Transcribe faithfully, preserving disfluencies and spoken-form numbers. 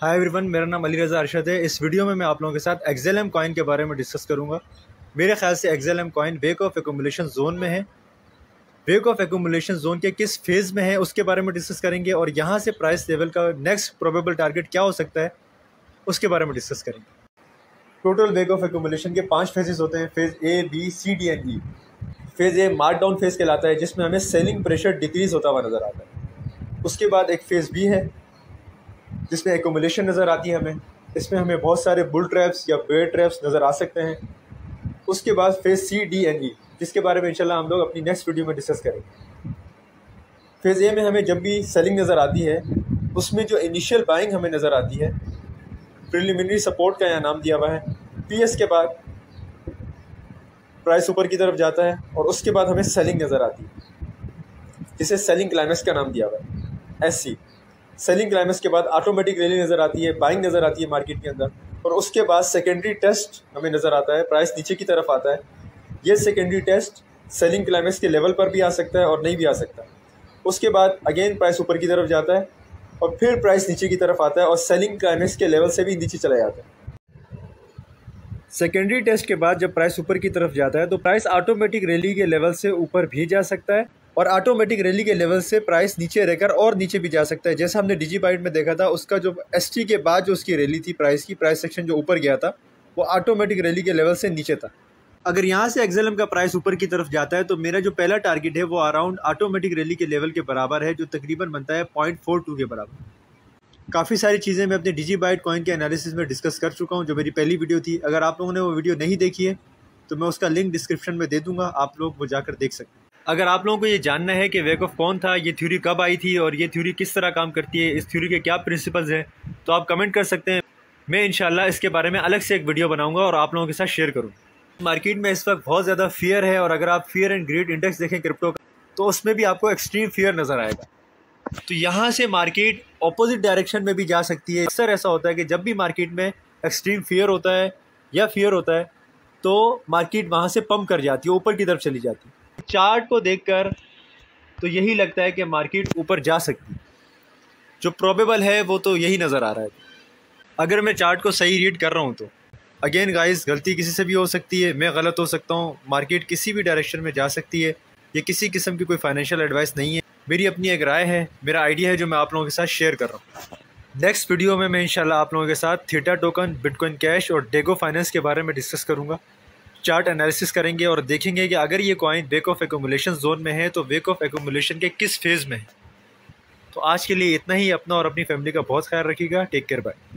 Hi everyone, मेरा नाम अली रज़ा अरशद है। इस वीडियो में मैं आप लोगों के साथ एक्सेलएम कॉइन के बारे में डिस्कस करूंगा। मेरे ख्याल से XLM coin Wyckoff accumulation zone में है। वेक ऑफ एक्यूमुलेशन जोन के किस फेज़ में है उसके बारे में डिस्कस करेंगे और यहाँ से प्राइस लेवल का नेक्स्ट प्रोबेबल टारगेट क्या हो सकता है उसके बारे में डिस्कस करेंगे। टोटल वेक ऑफ एक्यूमुलेशन के पाँच फेजेस होते हैं, phase A, B, C, D and E. Phase A mark down phase कहलाता है, जिसमें हमें सेलिंग प्रेशर डिक्रीज़ होता हुआ नज़र आता है। उसके बाद एक फ़ेज़ बी है जिसमें एक्यूमुलेशन नज़र आती है हमें। इसमें हमें बहुत सारे बुल ट्रैप्स या बेयर ट्रैप्स नज़र आ सकते हैं। उसके बाद phase C, D and E, जिसके बारे में इंशाल्लाह हम लोग अपनी नेक्स्ट वीडियो में डिस्कस करेंगे। फेज़ ए में हमें जब भी सेलिंग नज़र आती है, उसमें जो इनिशियल बाइंग हमें नज़र आती है, प्रिलिमिनरी सपोर्ट का यहाँ नाम दिया हुआ है। पी एस के बाद प्राइस ऊपर की तरफ जाता है और उसके बाद हमें सेलिंग नज़र आती है, जिसे सेलिंग क्लाइमेक्स का नाम दिया हुआ है, एस सी। सेलिंग क्लाइमेक्स के बाद ऑटोमेटिक रैली नज़र आती है, बाइंग नज़र आती है मार्केट के अंदर, और उसके बाद सेकेंडरी टेस्ट हमें नज़र आता है, प्राइस नीचे की तरफ आता है। ये सेकेंडरी टेस्ट सेलिंग क्लाइमेक्स के लेवल पर भी आ सकता है और नहीं भी आ सकता। उसके बाद अगेन प्राइस ऊपर की तरफ जाता है और फिर प्राइस नीचे की तरफ आता है और सेलिंग क्लाइमेक्स के लेवल से भी नीचे चला जाता है। सेकेंडरी टेस्ट के बाद जब प्राइस ऊपर की तरफ जाता है तो प्राइस ऑटोमेटिक रैली के लेवल से ऊपर भी जा सकता है और ऑटोमेटिक रैली के लेवल से प्राइस नीचे रहकर और नीचे भी जा सकता है। जैसा हमने डिजी बाइट में देखा था, उसका जो एसटी के बाद जो उसकी रैली थी, प्राइस की प्राइस सेक्शन जो ऊपर गया था वो ऑटोमेटिक रैली के लेवल से नीचे था। अगर यहाँ से एक्सेलएम का प्राइस ऊपर की तरफ जाता है तो मेरा जो पहला टारगेट है वो अराउंड ऑटोमेटिक रैली के लेवल के बराबर है, जो तकरीबन बनता है पॉइंट फोर टू के बराबर। काफ़ी सारी चीज़ें मैं अपने डिजी बाइट कॉइन के एनालिसिस में डिस्कस कर चुका हूँ, जो मेरी पहली वीडियो थी। अगर आप लोगों ने वो वीडियो नहीं देखी है तो मैं उसका लिंक डिस्क्रिप्शन में दे दूँगा, आप लोग वो जाकर देख सकते हैं। अगर आप लोगों को ये जानना है कि वेक ऑफ कौन था, ये थ्योरी कब आई थी और ये थ्योरी किस तरह काम करती है, इस थ्योरी के क्या प्रिंसिपल्स हैं, तो आप कमेंट कर सकते हैं। मैं इंशाल्लाह इसके बारे में अलग से एक वीडियो बनाऊंगा और आप लोगों के साथ शेयर करूँगा। मार्केट में इस वक्त बहुत ज़्यादा फियर है और अगर आप फियर एंड ग्रीड इंडेक्स देखें क्रिप्टो का, तो उसमें भी आपको एक्सट्रीम फियर नज़र आएगा। तो यहाँ से मार्केट ऑपोजिट डायरेक्शन में भी जा सकती है। अक्सर ऐसा होता है कि जब भी मार्केट में एक्सट्रीम फियर होता है या फियर होता है तो मार्केट वहाँ से पंप कर जाती है, ऊपर की तरफ चली जाती है। चार्ट को देखकर तो यही लगता है कि मार्केट ऊपर जा सकती है, जो प्रोबेबल है वो तो यही नज़र आ रहा है। अगर मैं चार्ट को सही रीड कर रहा हूँ तो अगेन गाइस, गलती किसी से भी हो सकती है, मैं गलत हो सकता हूँ, मार्केट किसी भी डायरेक्शन में जा सकती है। ये किसी किस्म की कोई फाइनेंशियल एडवाइस नहीं है, मेरी अपनी एक राय है, मेरा आइडिया है जो मैं आप लोगों के साथ शेयर कर रहा हूँ। नेक्स्ट वीडियो में मैं इंशाल्लाह आप लोगों के साथ थीटा टोकन, बिटकॉइन कैश और डेगो फाइनेंस के बारे में डिस्कस करूँगा। चार्ट एनालिसिस करेंगे और देखेंगे कि अगर ये coin Wyckoff accumulation zone में है तो वेक ऑफ एक्यूमुलेशन के किस फेज़ में है। तो आज के लिए इतना ही। अपना और अपनी फैमिली का बहुत ख्याल रखिएगा। Take care, bye.